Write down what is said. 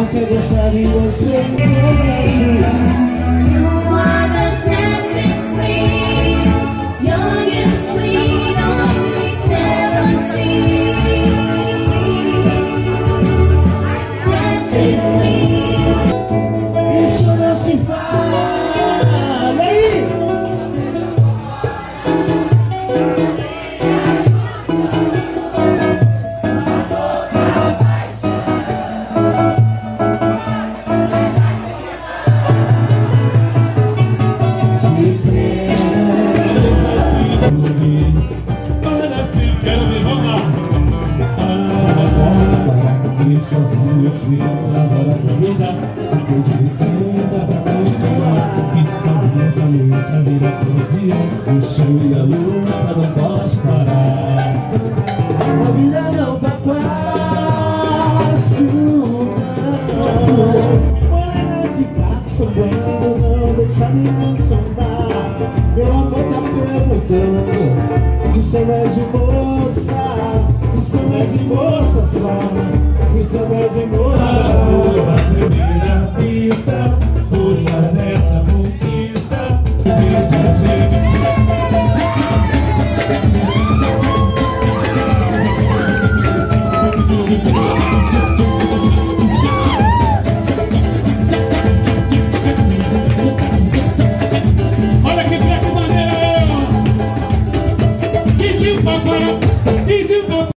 quer gostar de você inteira. You are the dancing queen, young and sweet, only 17. Dancing queen. Isso não se fala. E aí? Sozinho eu sigo nas horas da vida, sem pedir licença pra continuar. E sozinho essa luta vira todo dia, o chão e a luta não posso parar. A vida não tá fácil, não. Morena de cá sambando, não deixa ninguém sambar. Meu amor tá perguntando se você é de moça, se você é de moça só. Se souber de moça,